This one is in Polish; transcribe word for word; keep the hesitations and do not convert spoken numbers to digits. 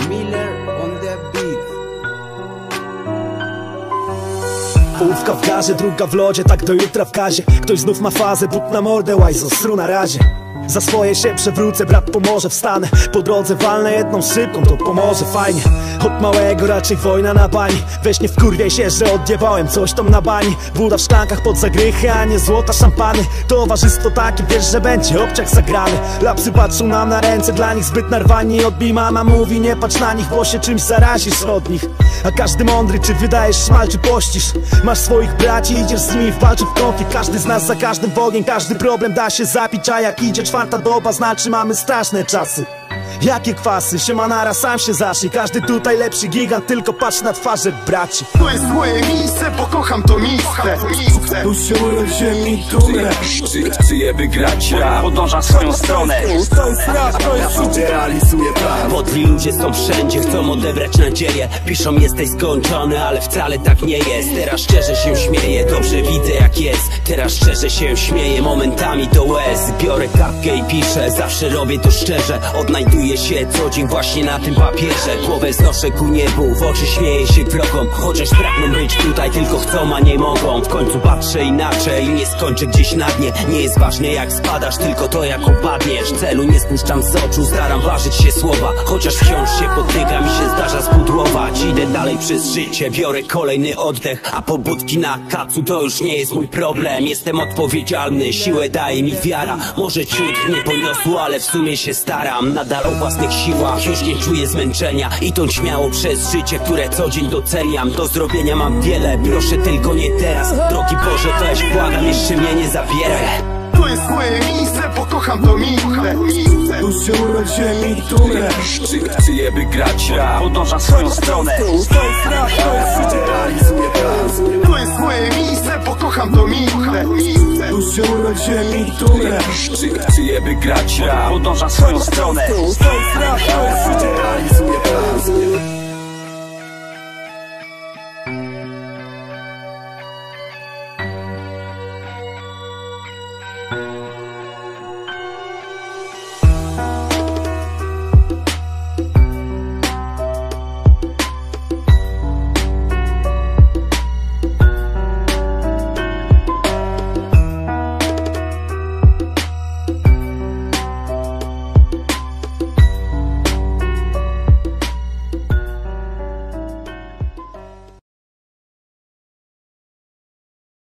Miller on the beat. Połówka w garze, druga w lodzie, tak do jutra w kazie. Ktoś znów ma fazę, but na mordę, łajzo, stru na razie. Za swoje się przewrócę, brat pomoże, wstanę. Po drodze walnę jedną szybką, to pomoże fajnie. Od małego raczej wojna na bani. Weź nie wkurwiaj się, że odjebałem coś tam na bani. Woda w szklankach pod zagrychy, a nie złota szampany. Towarzystwo takie, wiesz, że będzie obciach zagrany. Lapsy patrzą nam na ręce, dla nich zbyt narwani. Odbij, mama mówi, nie patrz na nich, bo się czymś zarazisz od nich. A każdy mądry, czy wydajesz szmal, czy pościsz. Masz swoich braci, idziesz z nimi w walczy w konflikt. Każdy z nas za każdym w ogień, każdy problem da się zapić. A jak idzie czwarta doba, znaczy mamy straszne czasy. Jakie kwasy, siemanara, sam się zacznij. Każdy tutaj lepszy gigant, tylko patrz na twarze braci. To jest moje miejsce, bo kocham to miejsce. Tu się urodziłem i tu umrę. Chcę grać rap, podążam swoją stronę. To jest rap, to jest ludzie, realizuję plan. Podli ludzie są wszędzie, chcą odebrać nadzieję. Piszą, jesteś skończony, ale wcale tak nie jest. Teraz szczerze się śmieję, dobrze widzę jak jest. Teraz szczerze się śmieję, momentami do łez. Biorę kartkę i piszę, zawsze robię to szczerze. Odnajduję się co dzień właśnie na tym papierze. Głowę znoszę ku niebu, w oczy śmieję się wrogom. Chociaż pragną być tutaj, tylko chcą, a nie mogą. W końcu patrzę inaczej, nie skończę gdzieś na dnie. Nie jest ważne jak spadasz, tylko to jak upadniesz. Celu nie spuszczam z oczu, staram ważyć się słowa. Chociaż wciąż się potykam i się zdarza spudłować. Idę dalej przez życie, biorę kolejny oddech. A pobudki na kacu to już nie jest mój problem. Jestem odpowiedzialny, siłę daje mi wiara. Może ciut nie poniosło, ale w sumie się staram. Nadal o własnych siłach, już nie czuję zmęczenia. Idąc śmiało przez życie, które co dzień doceniam. Do zrobienia mam wiele, proszę tylko nie teraz. Drogi Boże, weź, błagam, jeszcze mnie nie zabieraj. To jest moje miejsce, bo kocham to miejsce. Tu się urodziłem i tu umrę. Chcę grać rap, podążam swoją stronę. To jest rap, to jest ludzie, realizuję plan. To jest moje miejsce, bo kocham to miejsce. Tu się urodziłem i tu umrę. Chcę grać rap, podążam swoją stronę. To jest rap, to jest ludzie, realizuję plan.